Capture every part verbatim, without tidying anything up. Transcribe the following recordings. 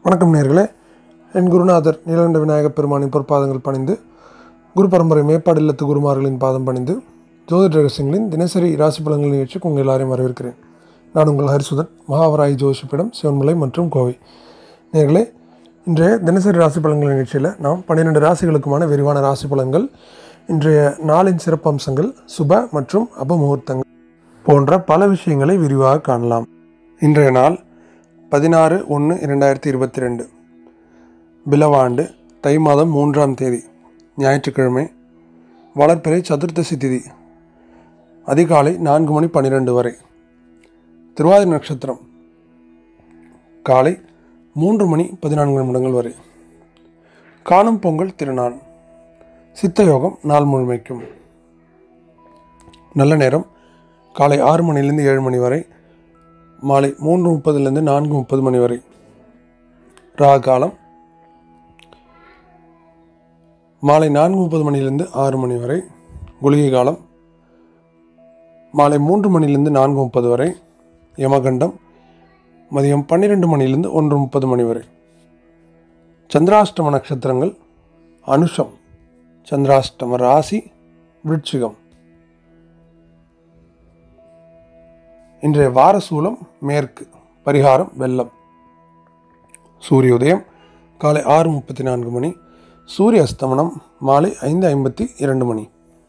வணக்கம் நேயர்களே, என் குருநாதர் நீலகண்ட விநாயகப் பெருமானின் பொற்பாதங்கள் பணிந்து, குரு பரம்பரை மேப்பாடு இல்லத்து குருமார்களின் பாதம் பணிந்து, ஜோதிட ரகசியங்களின் தினசரி ராசி பலன்கள் நிகழ்ச்சிக்கு உங்கள் எல்லாரையும் வரவேற்கிறேன். நான் உங்கள் ஹரிசுதன், மகாவராய் ஜோதிஷிப்பிடம், சிவன்மலை மற்றும் கோவை. நேயர்களே, இன்றைய தினசரி ராசி பலன்கள் நிகழ்ச்சியில் நாம் பன்னிரெண்டு ராசிகளுக்குமான விரிவான ராசி பலன்கள், இன்றைய நாளின் சிறப்பம்சங்கள், சுப மற்றும் அபமுகூர்த்தங்கள் போன்ற பல விஷயங்களை விரிவாக காணலாம். இன்றைய நாள் பதினாறு ஒன்று இரண்டாயிரத்தி இருபத்தி ரெண்டு பிலவாண்டு தை மாதம் மூன்றாம் தேதி ஞாயிற்றுக்கிழமை, வளர்பிறை சதுர்த்தசி திதி, அதிகாலை நான்கு மணி பன்னிரெண்டு வரை. திருவாதிரை நட்சத்திரம் காலை மூன்று மணி பதினான்கு நிமிடங்கள் வரை. காணும் பொங்கல் திருநாள். சித்த யோகம் நாள் முழுமைக்கும். நல்ல நேரம் காலை ஆறு மணிலிருந்து ஏழு மணி வரை, மாலை மூன்று முப்பதுலேருந்து நான்கு முப்பது மணி வரை. ராகு காலம் மாலை நான்கு முப்பது மணிலிருந்து ஆறு மணி வரை. குளிகை காலம் மாலை மூன்று மணிலிருந்து நான்கு முப்பது வரை. யமகண்டம் மதியம் பன்னிரெண்டு மணிலிருந்து ஒன்று முப்பது மணி வரை. சந்திராஷ்டம நட்சத்திரங்கள் அனுஷம், சந்திராஷ்டம ராசி விருச்சிகம். இன்றைய வார சூலம் மேற்கு, பரிகாரம் வெள்ளம். சூரிய உதயம் காலை ஆறு முப்பத்தி நான்கு மணி, சூரிய அஸ்தமனம் மாலை ஐந்து ஐம்பத்தி இரண்டு மணி.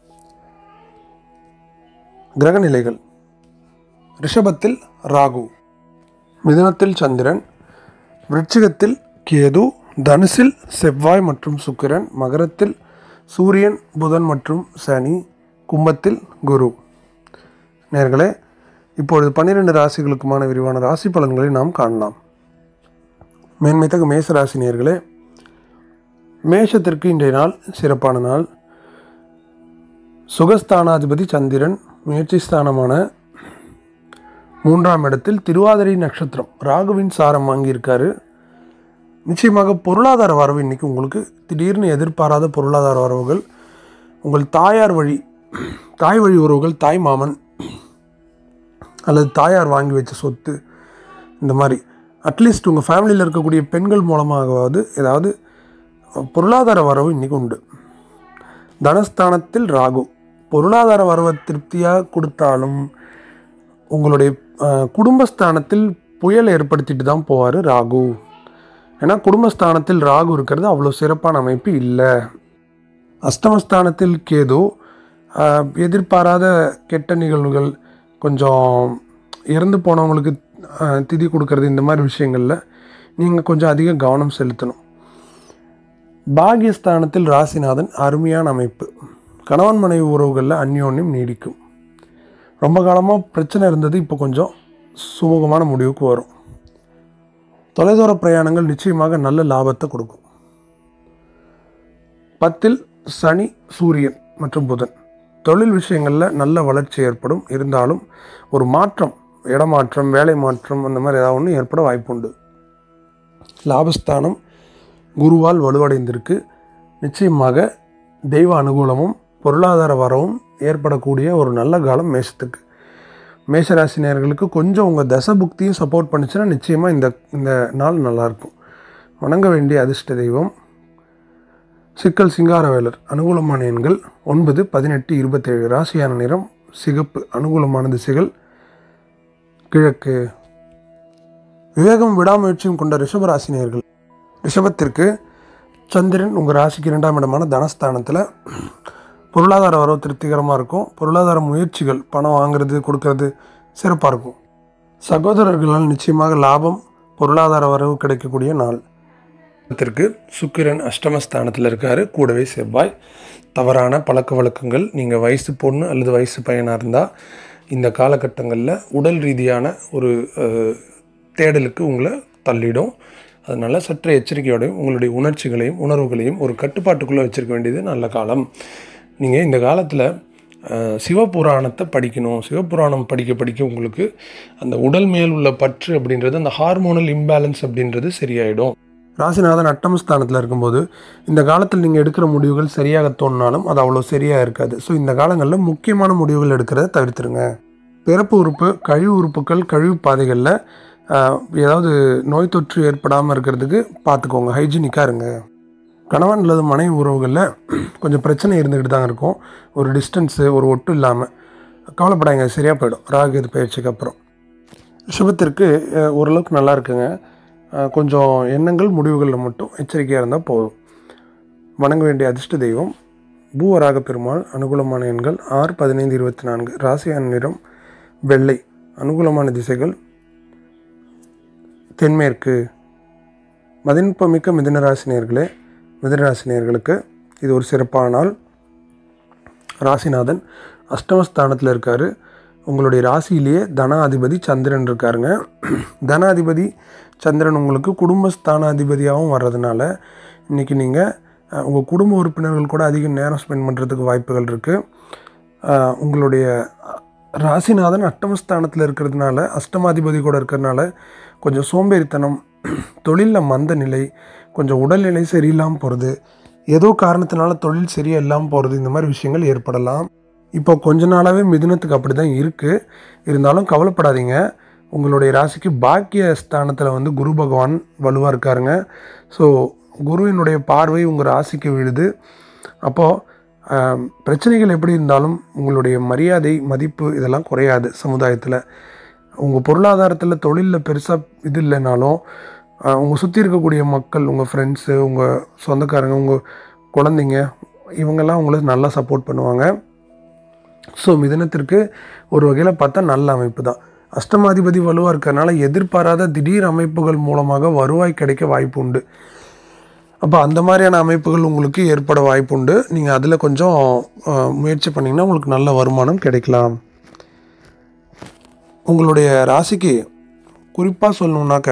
கிரகநிலைகள். ரிஷபத்தில் ராகு, மிதுனத்தில் சந்திரன், விருச்சிகத்தில் கேது, தனுசில் செவ்வாய் மற்றும் சுக்கிரன், மகரத்தில் சூரியன் புதன் மற்றும் சனி, கும்பத்தில் குரு. நேயர்களே, இப்பொழுது பன்னிரெண்டு ராசிகளுக்குமான விரிவான ராசி பலன்களை நாம் காணலாம். மேன்மைத்தகு மேச ராசி நேயர்களே, மேஷத்திற்கு இன்றைய நாள் சிறப்பான நாள். சுகஸ்தானாதிபதி சந்திரன் முயற்சி ஸ்தானமான மூன்றாம் இடத்தில் திருவாதிரை நட்சத்திரம் ராகுவின் சாரம் வாங்கியிருக்காரு. நிச்சயமாக பொருளாதார வரவு இன்றைக்கி உங்களுக்கு திடீர்னு எதிர்பாராத பொருளாதார வரவுகள், உங்கள் தாயார் வழி தாய் வழி உறவுகள், தாய் மாமன் அல்லது தாயார் வாங்கி வச்ச சொத்து, இந்த மாதிரி அட்லீஸ்ட் உங்கள் ஃபேமிலியில் இருக்கக்கூடிய பெண்கள் மூலமாகவாவது ஏதாவது பொருளாதார வரவு இன்றைக்கி உண்டு. தனஸ்தானத்தில் ராகு பொருளாதார வரவை திருப்தியாக கொடுத்தாலும் உங்களுடைய குடும்பஸ்தானத்தில் புயல் ஏற்படுத்திட்டு தான் போவார் ராகு. ஏன்னா குடும்பஸ்தானத்தில் ராகு இருக்கிறது அவ்வளோ சிறப்பான அமைப்பு இல்லை. அஷ்டமஸ்தானத்தில் கேது எதிர்பாராத கெட்ட நிகழ்வுகள், கொஞ்சம் இறந்து போனவங்களுக்கு திதி கொடுக்கறது, இந்த மாதிரி விஷயங்களில் நீங்கள் கொஞ்சம் அதிக கவனம் செலுத்தணும். பாகியஸ்தானத்தில் ராசிநாதன் அருமையான அமைப்பு. கணவன் மனைவி உறவுகளில் அந்யோன்யம் நீடிக்கும். ரொம்ப காலமாக பிரச்சனை இருந்தது, இப்போ கொஞ்சம் சுமூகமான முடிவுக்கு வரும். தொலைதூர பிரயாணங்கள் நிச்சயமாக நல்ல லாபத்தை கொடுக்கும். பத்தில் சனி, சூரியன் மற்றும் புதன். தொழில் விஷயங்களில் நல்ல வளர்ச்சி ஏற்படும். இருந்தாலும் ஒரு மாற்றம், இடமாற்றம், வேலை மாற்றம், அந்த மாதிரி ஏதாவது ஒன்று ஏற்பட வாய்ப்புண்டு. லாபஸ்தானம் குருவால் வலுவடைந்திருக்கு. நிச்சயமாக தெய்வ அனுகூலமும் பொருளாதார வரவும் ஏற்படக்கூடிய ஒரு நல்ல காலம் மேஷத்துக்கு. மேஷராசி நேயர்களுக்கு கொஞ்சம் உங்கள் தசை புக்தியும் சப்போர்ட் பண்ணிச்சுன்னா நிச்சயமாக இந்த இந்த நாள் நல்லாயிருக்கும். வணங்க வேண்டிய அதிர்ஷ்ட தெய்வம் சிக்கல் சிங்காரவேலர். அனுகூலமான எண்கள் ஒன்பது, பதினெட்டு, இருபத்தேழு. ராசியான நிறம் சிகப்பு. அனுகூலமான திசைகள் கிழக்கு. விவேகம் விடாமுயற்சியும் கொண்ட ரிஷபராசினியர்கள். ரிஷபத்திற்கு சந்திரன் உங்கள் ராசிக்கு இரண்டாம் இடமான தனஸ்தானத்தில் பொருளாதார வரவு திருப்திகரமாக இருக்கும். பொருளாதார முயற்சிகள், பணம் வாங்குறது கொடுக்கறது சிறப்பாக இருக்கும். சகோதரர்களால் நிச்சயமாக லாபம், பொருளாதார வரவு கிடைக்கக்கூடிய நாள். த்திற்கு சுக்கிரன் அஷ்டமஸ்தானத்தில் இருக்கார், கூடவே செவ்வாய். தவறான பழக்க வழக்கங்கள், நீங்கள் வயசு பொண்ணு அல்லது வயசு பையனாக இருந்தால் இந்த காலகட்டங்களில் உடல் ரீதியான ஒரு தேடலுக்கு உங்களை தள்ளிடும். அதனால் சற்று எச்சரிக்கையோடையும் உங்களுடைய உணர்ச்சிகளையும் உணர்வுகளையும் ஒரு கட்டுப்பாட்டுக்குள்ளே வச்சுருக்க வேண்டியது நல்ல காலம். நீங்கள் இந்த காலத்தில் சிவபுராணத்தை படிக்கணும். சிவபுராணம் படிக்க படிக்க உங்களுக்கு அந்த உடல் மேல் உள்ள பற்று அப்படின்றது, அந்த ஹார்மோனல் இம்பேலன்ஸ் அப்படின்றது சரியாயிடும். ராசிநாதன் அட்டமஸ்தானத்தில் இருக்கும்போது இந்த காலத்தில் நீங்கள் எடுக்கிற முடிவுகள் சரியாக தோணினாலும் அது அவ்வளோ சரியாக இருக்காது. ஸோ இந்த காலங்களில் முக்கியமான முடிவுகள் எடுக்கிறத தவிர்த்துருங்க. பிறப்பு உறுப்பு, கழிவு உறுப்புகள், கழிவு பாதைகளில் ஏதாவது நோய் தொற்று ஏற்படாமல் இருக்கிறதுக்கு பார்த்துக்கோங்க, ஹைஜீனிக்காக இருங்க. கணவன் அல்லது மனைவி உறவுகளில் கொஞ்சம் பிரச்சனை இருந்துக்கிட்டு தான் இருக்கும். ஒரு டிஸ்டன்ஸு, ஒரு ஒட்டு இல்லாமல். கவலைப்படாங்க, சரியாக போயிடும் ராகு இது பயிற்சிக்கு அப்புறம். சுபத்திற்கு ஓரளவுக்கு நல்லா இருக்குங்க. கொஞ்சம் எண்ணங்கள் முடிவுகளில் மட்டும் எச்சரிக்கையாக இருந்தால் போதும். வணங்க வேண்டிய அதிர்ஷ்ட தெய்வம் பூவராக பெருமாள். அனுகூலமான எண்கள் ஆறு, பதினைந்து, இருபத்தி நான்கு. ராசியான நிறம் வெள்ளை. அனுகூலமான திசைகள் தென்மேற்கு. மதிநுட்பமிக்க மிதுனராசினியர்களே, மிதுனராசினியர்களுக்கு இது ஒரு சிறப்பான நாள். ராசிநாதன் அஷ்டமஸ்தானத்தில் இருக்கார். உங்களுடைய ராசியிலேயே தனாதிபதி சந்திரன் இருக்காருங்க. தனாதிபதி சந்திரன் உங்களுக்கு குடும்பஸ்தானாதிபதியாகவும் வர்றதுனால இன்றைக்கி நீங்கள் உங்கள் குடும்ப உறுப்பினர்கள் கூட அதிக நேரம் ஸ்பெண்ட் பண்ணுறதுக்கு வாய்ப்புகள் இருக்குது. உங்களுடைய ராசிநாதன் அஷ்டமஸ்தானத்தில் இருக்கிறதுனால, அஷ்டமாதிபதி கூட இருக்கிறதுனால கொஞ்சம் சோம்பேறித்தனம், தொழிலில் மந்த நிலை, கொஞ்சம் உடல்நிலை சரியில்லாமல் போகிறது, ஏதோ காரணத்தினால தொழில் சரியாக இல்லாமல் போகிறது, இந்த மாதிரி விஷயங்கள் ஏற்படலாம். இப்போ கொஞ்ச நாளாகவே மிதுனத்துக்கு அப்படி தான் இருக்குது. இருந்தாலும் கவலைப்படாதீங்க. உங்களுடைய ராசிக்கு பாக்கிய ஸ்தானத்தில் வந்து குரு பகவான் வலுவாக இருக்காருங்க. ஸோ குருவினுடைய பார்வை உங்கள் ராசிக்கு விழுது. அப்போது பிரச்சனைகள் எப்படி இருந்தாலும் உங்களுடைய மரியாதை, மதிப்பு இதெல்லாம் குறையாது சமுதாயத்தில். உங்கள் பொருளாதாரத்தில், தொழிலில் பெருசாக இது இல்லைனாலும் உங்கள் சுற்றி இருக்கக்கூடிய மக்கள், உங்கள் ஃப்ரெண்ட்ஸு, உங்கள் சொந்தக்காரங்க, உங்கள் குழந்தைங்க, இவங்கெல்லாம் உங்களுக்கு நல்லா சப்போர்ட் பண்ணுவாங்க. ஸோ மிதுனத்திற்கு ஒரு வகையில் பார்த்தா நல்ல அமைப்பு தான். அஷ்டமாதிபதி வலுவாக இருக்கிறதுனால எதிர்பாராத திடீர் அமைப்புகள் மூலமாக வருவாய் கிடைக்க வாய்ப்பு உண்டு. அப்போ அந்த மாதிரியான அமைப்புகள் உங்களுக்கு ஏற்பட வாய்ப்பு உண்டு. நீங்கள் அதில் கொஞ்சம் முயற்சி பண்ணிங்கன்னா உங்களுக்கு நல்ல வருமானம் கிடைக்கலாம். உங்களுடைய ராசிக்கு குறிப்பாக சொல்லணுன்னாக்க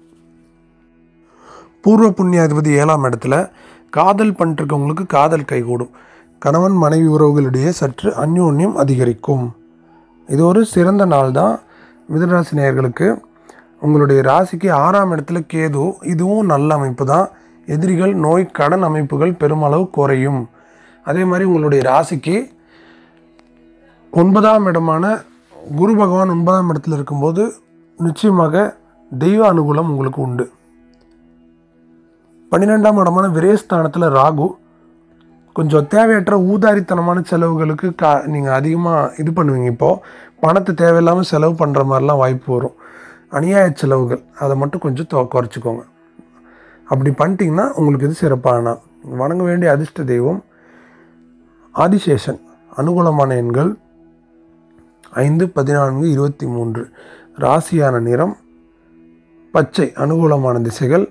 பூர்வ புண்ணியாதிபதி ஏழாம் இடத்துல. காதல் பண்ணிட்டுருக்கவங்களுக்கு காதல் கைகூடும். கணவன் மனைவி உறவுகளிடையே சற்று அந்யோன்யம் அதிகரிக்கும். இது ஒரு சிறந்த நாள் தான் மிதுனராசி நேயர்களுக்கு. உங்களுடைய ராசிக்கு ஆறாம் இடத்துல கேது, இதுவும் நல்ல அமைப்பு தான். எதிரிகள், நோய், கடன் அமைப்புகள் பெருமளவு குறையும். அதே மாதிரி உங்களுடைய ராசிக்கு ஒன்பதாம் இடமான குரு பகவான் ஒன்பதாம் இடத்துல இருக்கும்போது நிச்சயமாக தெய்வ அனுகூலம் உங்களுக்கு உண்டு. பன்னிரெண்டாம் இடமான விரயஸ்தானத்தில் ராகு. கொஞ்சம் தேவையற்ற ஊதாரித்தனமான செலவுகளுக்கு கா நீங்கள் அதிகமாக இது பண்ணுவீங்க. இப்போது பணத்தை தேவையில்லாமல் செலவு பண்ணுற மாதிரிலாம் வாய்ப்பு வரும். அநியாய செலவுகள் அதை மட்டும் கொஞ்சம் தொ குறைச்சிக்கோங்க. அப்படி பண்ணிட்டீங்கன்னா உங்களுக்கு இது சிறப்பான. வணங்க வேண்டிய அதிர்ஷ்ட தெய்வம் ஆதிசேஷன். அனுகூலமான எண்கள் ஐந்து, பதினான்கு, இருபத்தி மூன்று. ராசியான நிறம் பச்சை. அனுகூலமான திசைகள்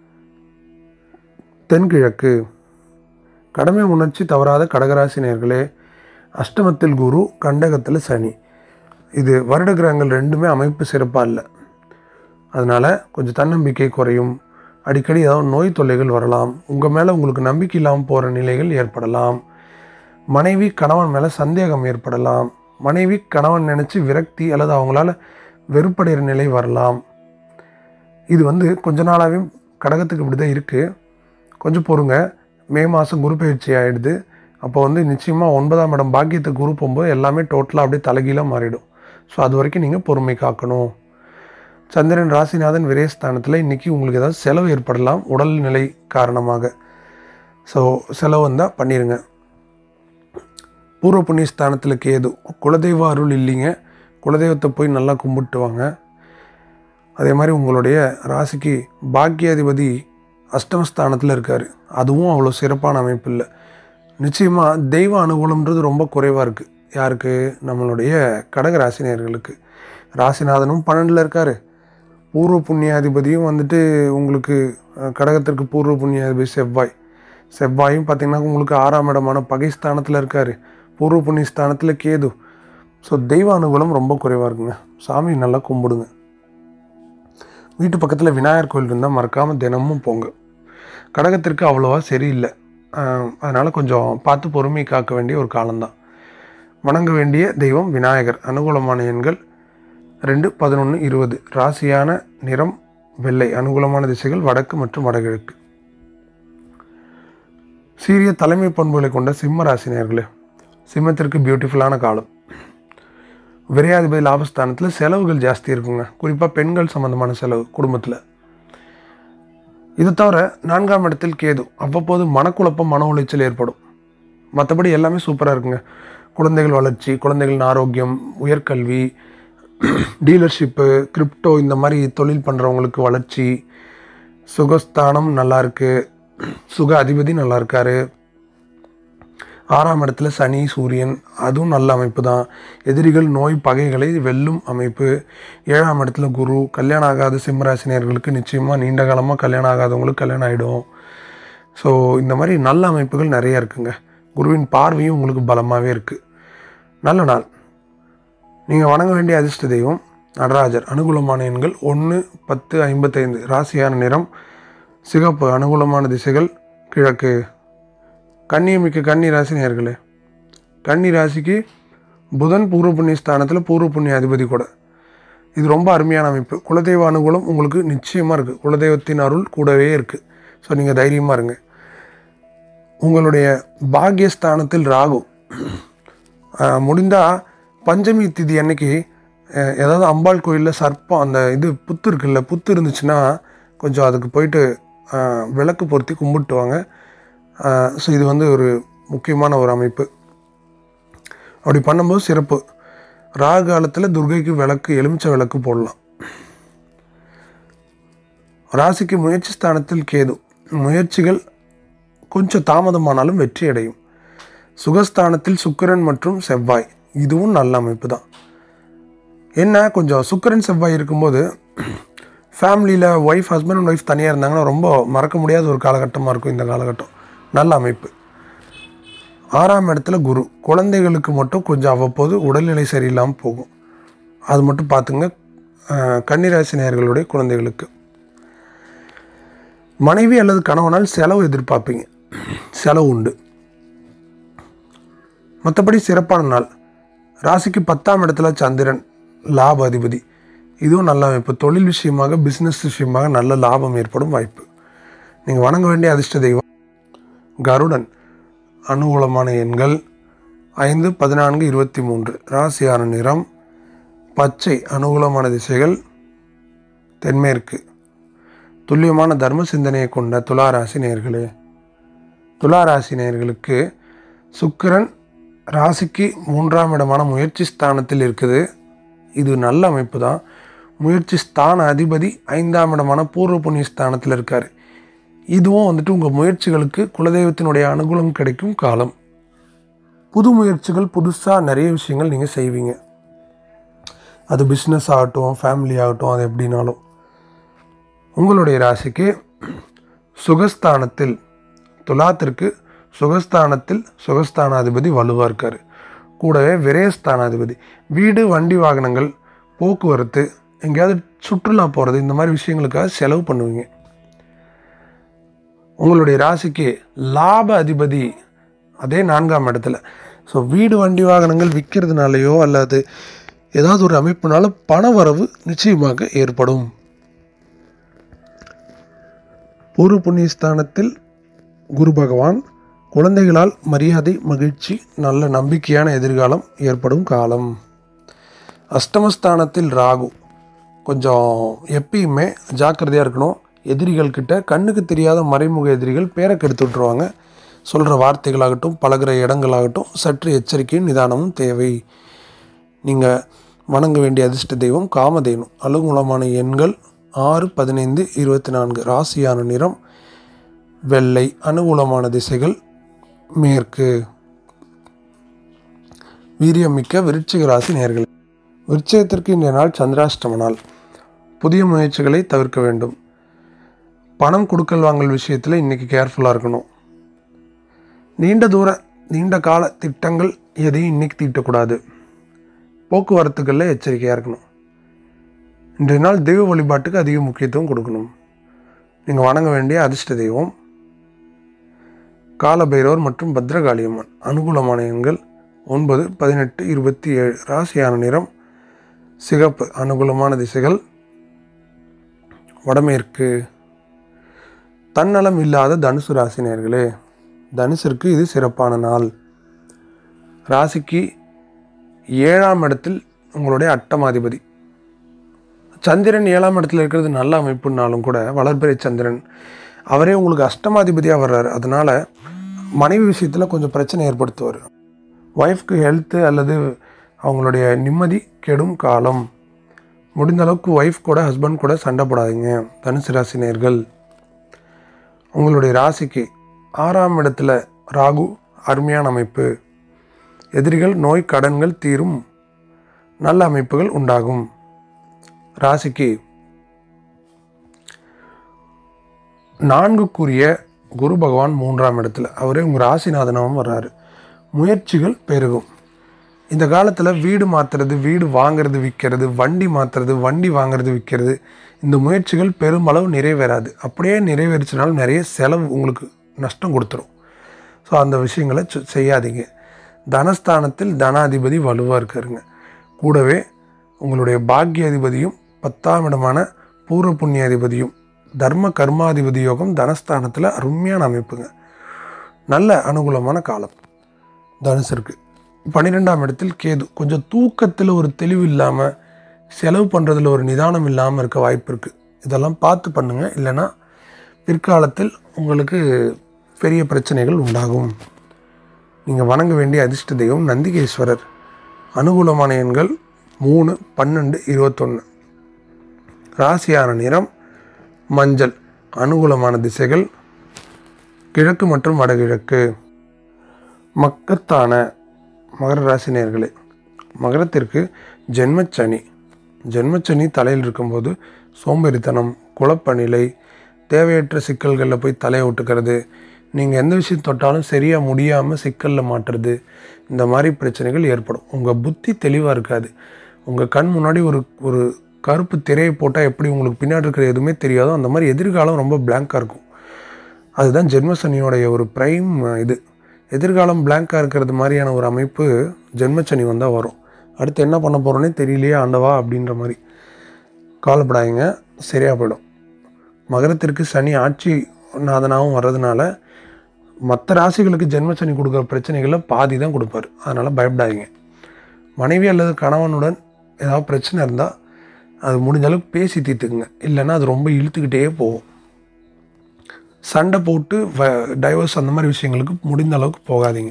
தென்கிழக்கு. கடமை உணர்ச்சி தவறாத கடகராசி நேயர்களே, அஷ்டமத்தில் குரு, கண்டகத்தில் சனி. இது வருட கிரகங்கள் ரெண்டுமே அமைப்பு சிறப்பாக இல்லை. அதனால் கொஞ்சம் தன்னம்பிக்கை குறையும். அடிக்கடி ஏதாவது நோய் தொல்லைகள் வரலாம். உங்கள் மேலே உங்களுக்கு நம்பிக்கை இல்லாமல் போகிற நிலைகள் ஏற்படலாம். மனைவி கணவன் மேலே சந்தேகம் ஏற்படலாம். மனைவி கணவன் நினச்சி விரக்தி அல்லது அவங்களால வெறுப்படைகிற நிலை வரலாம். இது வந்து கொஞ்ச நாளாகவே கடகத்துக்கு இப்படி தான் இருக்குது. கொஞ்சம் பொறுங்க. மே மாதம் குரு பயிற்சி ஆகிடுது. அப்போ வந்து நிச்சயமாக ஒன்பதாம் இடம் பாக்கியத்துக்கு குரு போகும்போது எல்லாமே டோட்டலாக அப்படியே தலைகீழாக மாறிடும். ஸோ அது வரைக்கும் நீங்கள் பொறுமை காக்கணும். சந்திரன் ராசிநாதன் விரயஸ்தானத்தில் இன்றைக்கி உங்களுக்கு ஏதாவது செலவு ஏற்படலாம் உடல்நிலை காரணமாக. ஸோ செலவு வந்தால் பண்ணிடுங்க. பூர்வ புண்ணிய ஸ்தானத்தில் கேது. குலதெய்வ அருள் இல்லைங்க. குலதெய்வத்தை போய் நல்லா கும்பிட்டு வாங்க. அதே மாதிரி உங்களுடைய ராசிக்கு பாக்கியாதிபதி அஷ்டமஸ்தானத்தில் இருக்கார். அதுவும் அவ்வளோ சிறப்பான அமைப்பு இல்லை. நிச்சயமாக தெய்வ அனுகூலம்ன்றது ரொம்ப குறைவாக இருக்குது. யாருக்கு? நம்மளுடைய கடக ராசினியர்களுக்கு. ராசிநாதனும் பன்னெண்டில் இருக்கார். பூர்வ புண்ணியாதிபதியும் வந்துட்டு உங்களுக்கு கடகத்திற்கு பூர்வ புண்ணியாதிபதி செவ்வாய். செவ்வாயும் பார்த்திங்கன்னா உங்களுக்கு ஆறாம் இடமான பகைஸ்தானத்தில் இருக்கார். பூர்வ புண்ணிய ஸ்தானத்தில் கேது. ஸோ தெய்வ அனுகூலம் ரொம்ப குறைவாக இருக்குங்க. சாமி நல்லா கும்பிடுங்க. வீட்டு பக்கத்தில் விநாயகர் கோயில் இருந்தால் மறக்காமல் தினமும் போங்க. கடகத்திற்கு அவ்வளோவா சரியில்லை. அதனால் கொஞ்சம் பார்த்து பொறுமை காக்க வேண்டிய ஒரு காலம்தான். வணங்க வேண்டிய தெய்வம் விநாயகர். அனுகூலமான எண்கள் ரெண்டு, பதினொன்று, இருபது. ராசியான நிறம் வெள்ளை. அனுகூலமான திசைகள் வடக்கு மற்றும் வடகிழக்கு. சீரிய தலைமை பண்புகளை கொண்ட சிம்ம ராசினியர்களே, சிம்மத்திற்கு பியூட்டிஃபுல்லான காலம். விரையாதிபதி லாபஸ்தானத்தில் செலவுகள் ஜாஸ்தி இருக்குங்க. குறிப்பாக பெண்கள் சம்மந்தமான செலவு குடும்பத்தில். இது தவிர நான்காம் இடத்தில் கேது, அவ்வப்போது மனக்குழப்பம் மன உளைச்சல் ஏற்படும். மற்றபடி எல்லாமே சூப்பராக இருக்குங்க. குழந்தைகள் வளர்ச்சி, குழந்தைகளின் ஆரோக்கியம், உயர்கல்வி, டீலர்ஷிப்பு, கிரிப்டோ இந்த மாதிரி தொழில் பண்ணுறவங்களுக்கு வளர்ச்சி, சுகஸ்தானம் நல்லா இருக்குது, சுக அதிபதி நல்லா இருக்காரு. ஆறாம் இடத்துல சனி சூரியன், அதுவும் நல்ல அமைப்பு தான். எதிரிகள் நோய் பகைகளை வெல்லும் அமைப்பு. ஏழாம் இடத்துல குரு, கல்யாணம் ஆகாத சிம்மராசினியர்களுக்கு நிச்சயமாக நீண்ட காலமாக கல்யாணம் ஆகாதவங்களுக்கு கல்யாணம் ஆகிடும். ஸோ இந்த மாதிரி நல்ல அமைப்புகள் நிறைய இருக்குங்க. குருவின் பார்வையும் உங்களுக்கு பலமாகவே இருக்குது. நல்ல நாள். நீங்கள் வணங்க வேண்டிய அதிர்ஷ்ட தெய்வம் நடராஜர். அனுகூலமான எண்கள் ஒன்று, பத்து, ஐம்பத்தைந்து. ராசியான நிறம் சிகப்பு. அனுகூலமான திசைகள் கிழக்கு. கன்னியமிக்க கன்னி ராசி நேயர்களே, கன்னி ராசிக்கு புதன் பூர்வ புண்ணிய ஸ்தானத்தில் பூர்வ புண்ணிய அதிபதி கூட. இது ரொம்ப அருமையான அமைப்பு. குலதெய்வ அனுகூலம் உங்களுக்கு நிச்சயமாக இருக்குது. குலதெய்வத்தின் அருள் கூடவே இருக்குது. ஸோ நீங்கள் தைரியமாக இருங்க. உங்களுடைய பாக்யஸ்தானத்தில் ராகு. முடிந்தால் பஞ்சமி திதி அன்னைக்கு ஏதாவது அம்பாள் கோயிலில் சர்ப்பம் அந்த இது புத்து இருக்குல்ல, புத்து இருந்துச்சுன்னா கொஞ்சம் அதுக்கு போயிட்டு விளக்கு பொருத்தி கும்பிட்டு வாங்க. ஸோ இது வந்து ஒரு முக்கியமான ஒரு அமைப்பு. அப்படி பண்ணும்போது சிறப்பு. ராகு காலத்தில் துர்கைக்கு விளக்கு, எலுமிச்சை விளக்கு போடலாம். ராசிக்கு முயற்சி ஸ்தானத்தில் கேது. முயற்சிகள் கொஞ்சம் தாமதமானாலும் வெற்றி அடையும். சுகஸ்தானத்தில் சுக்கிரன் மற்றும் செவ்வாய், இதுவும் நல்ல அமைப்பு தான். என்ன கொஞ்சம் சுக்கிரன் செவ்வாய் இருக்கும்போது ஃபேமிலியில் ஒய்ஃப் ஹஸ்பண்ட் அண்ட் ஒய்ஃப் தனியாக இருந்தாங்கன்னா ரொம்ப மறக்க முடியாத ஒரு காலகட்டமாக இருக்கும் இந்த காலகட்டம். நல்ல அமைப்பு. ஆறாம் இடத்துல குரு. குழந்தைகளுக்கு மட்டும் கொஞ்சம் அவ்வப்போது உடல்நிலை சரியில்லாமல் போகும். அது மட்டும் பார்த்துங்க. கன்னிராசி நேயர்களுடைய குழந்தைகளுக்கு. மனைவி அல்லது கணவனால் செலவு எதிர்பார்ப்பீங்க, செலவு உண்டு. மற்றபடி சிறப்பான நாள். ராசிக்கு பத்தாம் இடத்துல சந்திரன், லாப அதிபதி. இதுவும் நல்ல அமைப்பு. தொழில் விஷயமாக, பிஸ்னஸ் விஷயமாக நல்ல லாபம் ஏற்படும் வாய்ப்பு. நீங்கள் வணங்க வேண்டிய அதிர்ஷ்ட தெய்வம் கருடன். அனுகூலமான எண்கள் ஐந்து, பதினான்கு, இருபத்தி மூன்று. ராசியான நிறம் பச்சை. அனுகூலமான திசைகள் தென்மேற்கு. துல்லியமான தர்ம சிந்தனையை கொண்ட துளாராசி நேயர்களே, துளாராசி நேயர்களுக்கு சுக்கிரன் ராசிக்கு மூன்றாம் இடமான முயற்சி ஸ்தானத்தில் இருக்குது. இது நல்ல அமைப்பு தான். முயற்சி ஸ்தான அதிபதி ஐந்தாம் இடமான பூர்வ புண்ணிய ஸ்தானத்தில் இருக்கார். இதுவும் வந்துட்டு உங்கள் முயற்சிகளுக்கு குலதெய்வத்தினுடைய அனுகூலம் கிடைக்கும் காலம். புது முயற்சிகள், புதுசாக நிறைய விஷயங்கள் நீங்கள் செய்வீங்க. அது பிஸ்னஸ் ஆகட்டும், ஃபேமிலி ஆகட்டும், அது எப்படின்னாலும். உங்களுடைய ராசிக்கு சுகஸ்தானத்தில், துலாத்திற்கு சுகஸ்தானத்தில் சுகஸ்தானாதிபதி வலுவாக இருக்கார். கூடவே விரயஸ்தானாதிபதி. வீடு, வண்டி, வாகனங்கள், போக்குவரத்து, எங்கேயாவது சுற்றுலா போகிறது, இந்த மாதிரி விஷயங்களுக்காக செலவு பண்ணுவீங்க. உங்களுடைய ராசிக்கு லாப அதிபதி அதே நான்காம் இடத்துல. ஸோ வீடு, வண்டி, வாகனங்கள் விற்கிறதுனாலையோ அல்லது ஏதாவது ஒரு அமைப்புனால பண வரவு நிச்சயமாக ஏற்படும். பூர்வ புண்ணிய ஸ்தானத்தில் குரு பகவான். குழந்தைகளால் மரியாதை, மகிழ்ச்சி, நல்ல நம்பிக்கையான எதிர்காலம் ஏற்படும் காலம். அஷ்டமஸ்தானத்தில் ராகு. கொஞ்சம் எப்பயுமே ஜாக்கிரதையாக இருக்கணும். எதிரிகள்கிட்ட கண்ணுக்கு தெரியாத மறைமுக எதிரிகள் பேரை கெடுத்து விட்ருவாங்க. சொல்கிற வார்த்தைகளாகட்டும், பழகிற இடங்களாகட்டும் சற்று எச்சரிக்கையும் நிதானமும் தேவை. நீங்கள் வணங்க வேண்டிய அதிர்ஷ்ட தெய்வம் காமதேனு. அலுவலமான எண்கள் ஆறு, பதினைந்து, இருபத்தி நான்கு. ராசியான நிறம் வெள்ளை. அனுகூலமான திசைகள் மேற்கு. வீரியமிக்க விருச்சிக ராசி நேயர்களே, விருச்சிகத்திற்கு இன்றைய நாள் சந்திராஷ்டம நாள். புதிய முயற்சிகளை தவிர்க்க வேண்டும். பணம் கொடுக்கல் வாங்கல் விஷயத்தில் இன்றைக்கி கேர்ஃபுல்லாக இருக்கணும். நீண்ட தூர நீண்ட கால திட்டங்கள் எதையும் இன்றைக்கி தீட்டக்கூடாது. போக்குவரத்துகளில் எச்சரிக்கையாக இருக்கணும். இன்றைய நாள் தெய்வ வழிபாட்டுக்கு அதிக முக்கியத்துவம் கொடுக்கணும். நீங்கள் வணங்க வேண்டிய அதிர்ஷ்ட தெய்வம் காலபைரவர் மற்றும் பத்ரகாளியம்மன். அனுகூலமான எண்கள் ஒன்பது, பதினெட்டு, இருபத்தி ஏழு. ராசியான நிறம் சிகப்பு. அனுகூலமான திசைகள் வடமேற்கு. தன்னலம் இல்லாத தனுசு ராசி நேயர்களே, தனுசிற்கு இது சிறப்பான நாள். ராசிக்கு ஏழாம் இடத்தில் உங்களுடைய அட்டமாதிபதி. சந்திரன் ஏழாம் இடத்துல இருக்கிறது நல்ல அமைப்புனாலும் கூட வளர்பிறை சந்திரன் அவரே உங்களுக்கு அஷ்டமாதிபதியாக வர்றாரு. அதனால் மனைவி விஷயத்தில் கொஞ்சம் பிரச்சனை ஏற்படுத்துவார். ஒய்ஃப்க்கு ஹெல்த்து அல்லது அவங்களுடைய நிம்மதி கெடும் காலம். முடிந்த அளவுக்கு ஒய்ஃப் கூட ஹஸ்பண்ட் கூட சண்டை போடாதீங்க தனுசு ராசி நேயர்கள். உங்களுடைய ராசிக்கு ஆறாம் இடத்துல ராகு அருமையான அமைப்பு. எதிரிகள் நோய் கடன்கள் தீரும் நல்ல அமைப்புகள் உண்டாகும். ராசிக்கு நான்குக்குரிய குரு பகவான் மூன்றாம் இடத்துல அவரே உங்கள் ராசிநாதனாகவும் வர்றாரு. முயற்சிகள் பெருகும். இந்த காலத்தில் வீடு மாற்றுறது, வீடு வாங்கிறது, விற்கிறது, வண்டி மாற்றுறது, வண்டி வாங்கிறது, விற்கிறது, இந்த முயற்சிகள் பெருமளவு நிறைவேறாது. அப்படியே நிறைவேறிச்சினாலும் நிறைய செலவு உங்களுக்கு நஷ்டம் கொடுத்துரும். ஸோ அந்த விஷயங்களை செய்யாதீங்க. தனஸ்தானத்தில் தனாதிபதி வலுவாக இருக்காருங்க. கூடவே உங்களுடைய பாக்கியாதிபதியும் பத்தாம் இடமான பூர்வ புண்ணியாதிபதியும் தர்ம கர்மாதிபதி யோகம் தனஸ்தானத்தில் அருமையான அமைப்புங்க. நல்ல அனுகூலமான காலம் தனுசருக்கு. பன்னிரெண்டாம் இடத்தில் கேது. கொஞ்சம் தூக்கத்தில் ஒரு தெளிவு இல்லாமல், செலவு பண்ணுறதுல ஒரு நிதானம் இல்லாமல் இருக்க வாய்ப்பு இருக்குது. இதெல்லாம் பார்த்து பண்ணுங்கள், இல்லைன்னா பிற்காலத்தில் உங்களுக்கு பெரிய பிரச்சனைகள் உண்டாகும். நீங்கள் வணங்க வேண்டிய அதிர்ஷ்ட தெய்வம் நந்திகேஸ்வரர். அனுகூலமான எண்கள் மூணு, பன்னெண்டு, இருபத்தொன்று. ராசியான நிறம் மஞ்சள். அனுகூலமான திசைகள் கிழக்கு மற்றும் வடகிழக்கு. மக்கத்தான மகர ராசி நேயர்களே, மகரத்திற்கு ஜென்மச்சனி. ஜென்மச்சனி தலையில் இருக்கும்போது சோம்பேறித்தனம், குழப்பநிலை, தேவையற்ற சிக்கல்களில் போய் தலையை விட்டுக்கிறது, நீங்கள் எந்த விஷயம் தொட்டாலும் சரியாக முடியாமல் சிக்கலில் மாட்டுறது, இந்த மாதிரி பிரச்சனைகள் ஏற்படும். உங்கள் புத்தி தெளிவாக இருக்காது. உங்கள் கண் முன்னாடி ஒரு ஒரு கருப்பு திரையை போட்டால் எப்படி உங்களுக்கு பின்னாடி இருக்கிற எதுவுமே தெரியாதோ அந்த மாதிரி எதிர்காலம் ரொம்ப பிளாங்காக இருக்கும். அதுதான் ஜென்மசனியோடைய ஒரு ப்ரைம் இது. எதிர்காலம் பிளாங்காக இருக்கிறது மாதிரியான ஒரு அமைப்பு ஜென்மச்சனி வந்தால் வரும். அடுத்து என்ன பண்ண போகிறோன்னே தெரியலையே ஆண்டவா அப்படின்ற மாதிரி கவலைப்படாதீங்க, சரியாக போயிடும். மகரத்திற்கு சனி ஆட்சி நாதனாகவும் வர்றதுனால மற்ற ராசிகளுக்கு ஜென்மச்சனி கொடுக்குற பிரச்சனைகளை பாதி தான் கொடுப்பார். அதனால் பயப்படாதீங்க. மனைவி அல்லது கணவனுடன் ஏதாவது பிரச்சனை இருந்தால் அது முடிஞ்ச அளவுக்கு பேசி தீர்த்துக்குங்க, இல்லைன்னா அது ரொம்ப இழுத்துக்கிட்டே போகும். சண்டை போட்டு வ டைவர்ஸ் அந்த மாதிரி விஷயங்களுக்கு முடிந்த அளவுக்கு போகாதீங்க.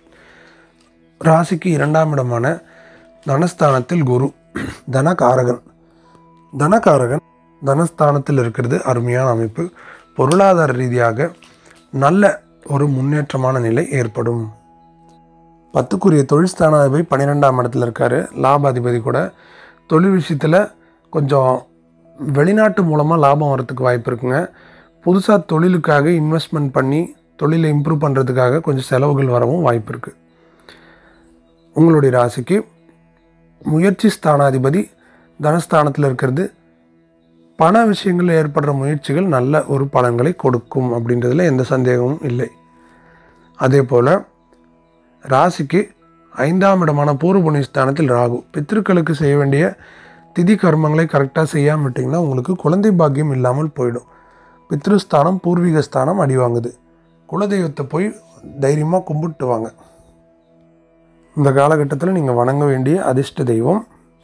ராசிக்கு இரண்டாம் இடமான தனஸ்தானத்தில் குரு தனகாரகன். தனகாரகன் தனஸ்தானத்தில் இருக்கிறது அருமையான அமைப்பு. பொருளாதார ரீதியாக நல்ல ஒரு முன்னேற்றமான நிலை ஏற்படும். பத்துக்குரிய தொழில் ஸ்தானாதிபதி பன்னிரெண்டாம் இடத்துல இருக்கார், லாபாதிபதி கூட. தொழில் விஷயத்தில் கொஞ்சம் வெளிநாட்டு மூலமாக லாபம் வரத்துக்கு வாய்ப்பு இருக்குங்க. புதுசாக தொழிலுக்காக இன்வெஸ்ட்மெண்ட் பண்ணி தொழிலை இம்ப்ரூவ் பண்ணுறதுக்காக கொஞ்சம் செலவுகள் வரவும் வாய்ப்பு இருக்குது. உங்களுடைய ராசிக்கு முயற்சி ஸ்தானாதிபதி தனஸ்தானத்தில் இருக்கிறது பண விஷயங்களில் ஏற்படுற முயற்சிகள் நல்ல ஒரு பலன்களை கொடுக்கும் அப்படின்றதுல எந்த சந்தேகமும் இல்லை. அதே போல் ராசிக்கு ஐந்தாம் இடமான பூர்வ புண்ணிய ஸ்தானத்தில் ராகு. பித்ருக்களுக்கு செய்ய வேண்டிய திதி கர்மங்களை கரெக்டாக செய்யாமல் விட்டிங்கன்னா உங்களுக்கு குழந்தை பாக்கியம் இல்லாமல் போயிடும். பித்ருஸ்தானம் பூர்வீக ஸ்தானம் அடி வாங்குது. குலதெய்வத்தை போய் தைரியமாக கும்பிட்டு வாங்க. இந்த காலகட்டத்தில் நீங்கள் வணங்க வேண்டிய அதிர்ஷ்ட தெய்வம்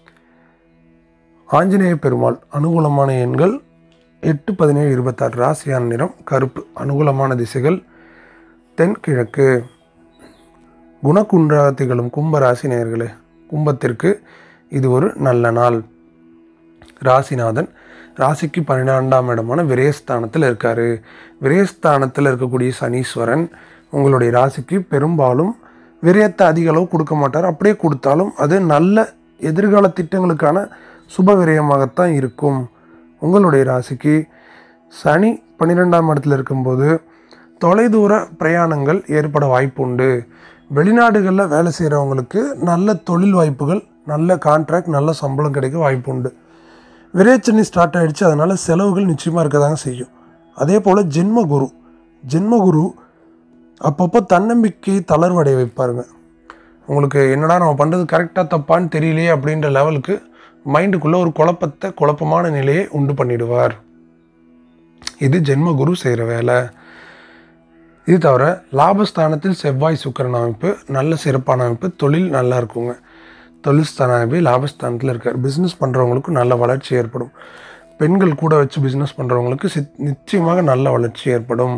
ஆஞ்சநேய பெருமாள். அனுகூலமான எண்கள் எட்டு, பதினேழு, இருபத்தாறு. ராசியான நிறம் கருப்பு. அனுகூலமான திசைகள் தென்கிழக்கு. குணகுன்றாதிகளும் கும்ப ராசி நேயர்களே, கும்பத்திற்கு இது ஒரு நல்ல நாள். ராசிநாதன் ராசிக்கு பன்னிரெண்டாம் இடமான விரயஸ்தானத்தில் இருக்கார். விரயஸ்தானத்தில் இருக்கக்கூடிய சனீஸ்வரன் உங்களுடைய ராசிக்கு பெரும்பாலும் விரயத்தை அதிக அளவு கொடுக்க மாட்டார். அப்படியே கொடுத்தாலும் அது நல்ல எதிர்கால திட்டங்களுக்கான சுப விரயமாகத்தான் இருக்கும். உங்களுடைய ராசிக்கு சனி பன்னிரெண்டாம் இடத்துல இருக்கும்போது தொலைதூர பிரயாணங்கள் ஏற்பட வாய்ப்பு உண்டு. வெளிநாடுகளில் வேலை செய்கிறவங்களுக்கு நல்ல தொழில் வாய்ப்புகள், நல்ல கான்ட்ராக்ட், நல்ல சம்பளம் கிடைக்க வாய்ப்பு உண்டு. விரயச்சனி ஸ்டார்ட் ஆகிடுச்சு, அதனால் செலவுகள் நிச்சயமாக இருக்க தாங்க செய்யும். அதே போல் ஜென்மகுரு ஜென்மகுரு அப்பப்போ தன்னம்பிக்கை தளர்வடைய வைப்பாருங்க. உங்களுக்கு என்னடா நம்ம பண்ணுறது கரெக்டாக தப்பான்னு தெரியலையே அப்படின்ற லெவலுக்கு மைண்டுக்குள்ளே ஒரு குழப்பத்தை குழப்பமான நிலையை உண்டு பண்ணிடுவார். இது ஜென்மகுரு செய்கிற வேலை. இது தவிர லாபஸ்தானத்தில் செவ்வாய் சுக்கிரன் அமைப்பு நல்ல சிறப்பான அமைப்பு. தொழில் நல்லா இருக்குங்க. தொழில் ஸ்தானாதிபதி லாபஸ்தானத்தில் இருக்கார். பிஸ்னஸ் பண்ணுறவங்களுக்கு நல்ல வளர்ச்சி ஏற்படும். பெண்கள் கூட வச்சு பிஸ்னஸ் பண்ணுறவங்களுக்கு சித் நிச்சயமாக நல்ல வளர்ச்சி ஏற்படும்.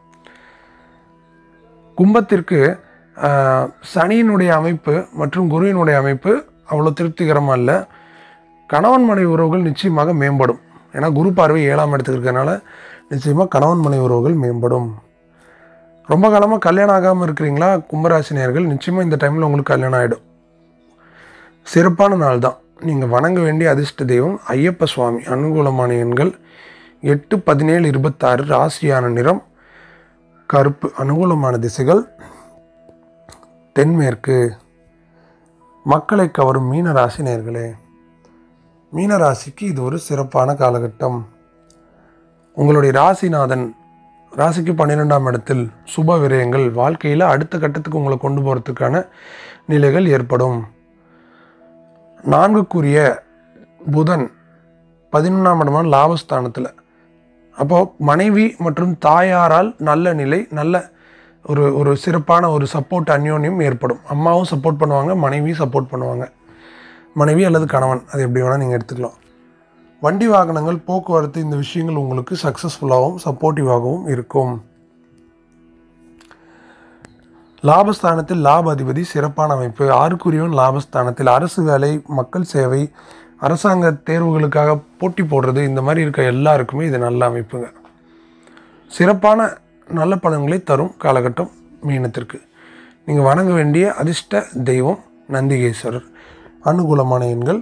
கும்பத்திற்கு சனியினுடைய அமைப்பு மற்றும் குருவினுடைய அமைப்பு அவ்வளோ திருப்திகரமாக இல்லை. கணவன் மனைவி உறவுகள் நிச்சயமாக மேம்படும். ஏன்னா குரு பார்வை ஏழாம் இடத்துக்கு இருக்கிறதுனால நிச்சயமாக கணவன் மனைவி உறவுகள் மேம்படும். ரொம்ப காலமாக கல்யாணம் ஆகாமல் இருக்கிறீங்களா கும்பராசினியர்கள், நிச்சயமாக இந்த டைமில் உங்களுக்கு கல்யாணம் ஆகிடும். சிறப்பான நாள் தான். நீங்கள் வணங்க வேண்டிய அதிர்ஷ்ட தெய்வம் ஐயப்ப சுவாமி. அனுகூலமான எண்கள் எட்டு, பதினேழு, இருபத்தாறு. ராசியான நிறம் கருப்பு. அனுகூலமான திசைகள் தென்மேற்கு. மக்களை கவரும் மீன ராசி நேயர்களே, மீன ராசிக்கு இது ஒரு சிறப்பான காலகட்டம். உங்களுடைய ராசிநாதன் ராசிக்கு பன்னிரெண்டாம் இடத்தில் சுப விரயங்கள் வாழ்க்கையில் அடுத்த கட்டத்துக்கு உங்களை கொண்டு போகிறதுக்கான நிலைகள் ஏற்படும். நான்குக்குரிய புதன் பதினொன்றாம் இடமான லாபஸ்தானத்தில். அப்போது மனைவி மற்றும் தாயாரால் நல்ல நிலை, நல்ல ஒரு ஒரு சிறப்பான ஒரு சப்போர்ட் அந்யோன்யம் ஏற்படும். அம்மாவும் சப்போர்ட் பண்ணுவாங்க, மனைவியும் சப்போர்ட் பண்ணுவாங்க. மனைவி அல்லது கணவன், அது எப்படி வேணால் நீங்கள் எடுத்துக்கலாம். வண்டி வாகனங்கள், போக்குவரத்து, இந்த விஷயங்கள் உங்களுக்கு சக்ஸஸ்ஃபுல்லாகவும் சப்போர்ட்டிவாகவும் இருக்கும். லாபஸ்தானத்தில் லாப அதிபதி சிறப்பான அமைப்பு. ஆறுக்குரியவன் லாபஸ்தானத்தில். அரசு வேலை, மக்கள் சேவை, அரசாங்க தேர்வுகளுக்காக போட்டி போடுறது, இந்த மாதிரி இருக்க எல்லாருக்குமே இது நல்ல அமைப்புங்க. சிறப்பான நல்ல பலன்களை தரும் காலகட்டம் மீனத்திற்கு. நீங்கள் வணங்க வேண்டிய அதிர்ஷ்ட தெய்வம் நந்திகேஸ்வரர். அனுகூலமான எண்கள்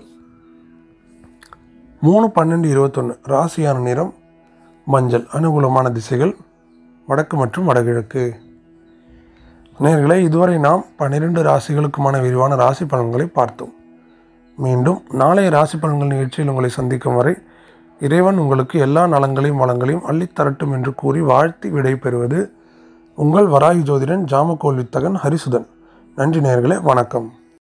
மூணு, பன்னெண்டு, இருபத்தொன்று. ராசியான நிறம் மஞ்சள். அனுகூலமான திசைகள் வடக்கு மற்றும் வடகிழக்கு. நேயர்களே, இதுவரை நாம் பன்னிரெண்டு ராசிகளுக்குமான விரிவான ராசி பலன்களை பார்த்தோம். மீண்டும் நாளைய ராசி பலன்கள் நிகழ்ச்சியில் உங்களை சந்திக்கும் வரை இறைவன் உங்களுக்கு எல்லா நலங்களையும் வளங்களையும் அள்ளித்தரட்டும் என்று கூறி வாழ்த்தி விடை பெறுவது உங்கள் வராகி ஜோதிடன் ஜாமக்கோல் வித்தகன் ஹரிசுதன். நன்றி நேயர்களே, வணக்கம்.